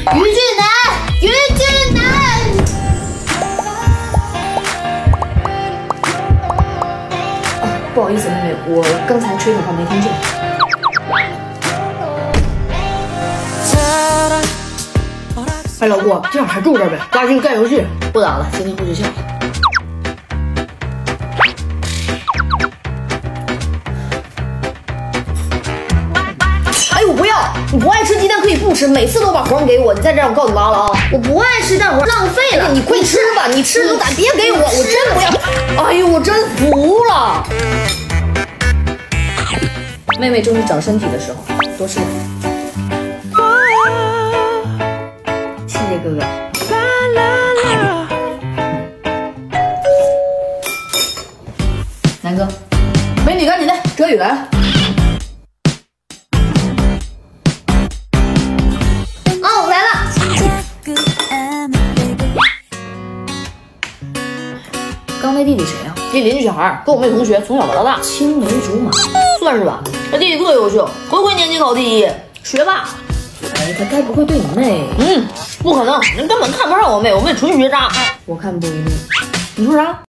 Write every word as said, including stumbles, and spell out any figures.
于俊南，于俊南。啊，不好意思，妹妹，我刚才吹的话没听见。哎，老郭，今晚还住这儿呗？抓紧干游戏。不打了，今天回学校。 我不要，你不爱吃鸡蛋可以不吃，每次都把活给我，你再这样我告诉你妈了啊！我不爱吃蛋黄，浪费了。你快吃吧，你吃都敢别给我，我真不要。哎呦，我真服了。妹妹终于长身体的时候，多吃点。谢谢哥哥。南哥，美女赶紧的，哲宇来了。 刚那弟弟谁呀、啊？这邻居小孩，跟我妹同学，从小玩到大，青梅竹马，算是吧。这弟弟特优秀，回回年级考第一，学霸。哎，他该不会对你妹？嗯，不可能，人根本看不上我妹，我妹纯学渣。我看不一定。你说啥？